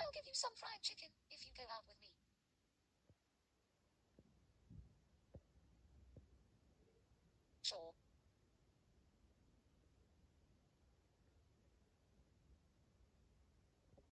I'll give you some fried chicken if you go out with me.